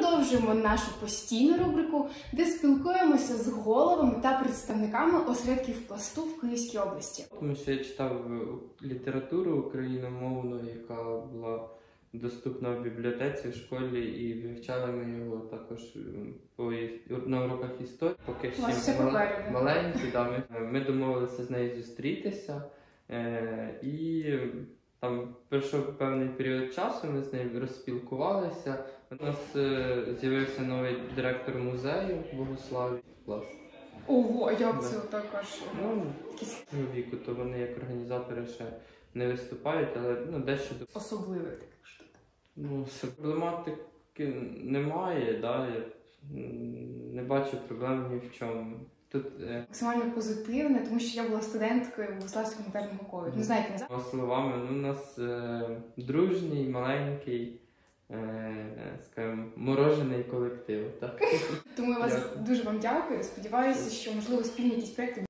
продовжуємо нашу постійну рубрику, де спілкуємося з головами та представниками осередків Пласту в Київській області. Тому що я читав літературу україномовну, яка була доступна в бібліотеці, в школі, і вивчали ми його також на уроках історії. Поки ще маленькі, ми домовилися з нею зустрітися, і там пройшов певний період часу, ми з нею розспілкувалися. У нас з'явився новий директор музею в Богуславі. Клас. Ого, як це також? Віку, то вони як організатори ще не виступають, але дещо особливе таке що. Проблематики немає, я не бачу проблем ні в чому. Тут максимально позитивне, тому що я була студенткою Богуславського гуманітарного коледжу. Не знаєте, не знаю? Словами, у нас дружній, маленький, скажімо, морожений колектив. Так? Тому я дуже вам дякую. Сподіваюся, що, можливо, спільні якісь проекти